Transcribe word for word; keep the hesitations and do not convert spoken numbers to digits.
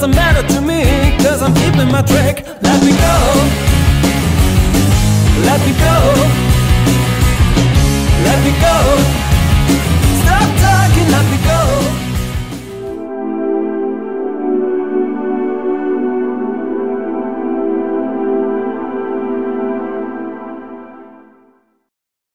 doesn't matter to me, cause I'm keeping my track. Let me go, let me go, let me go.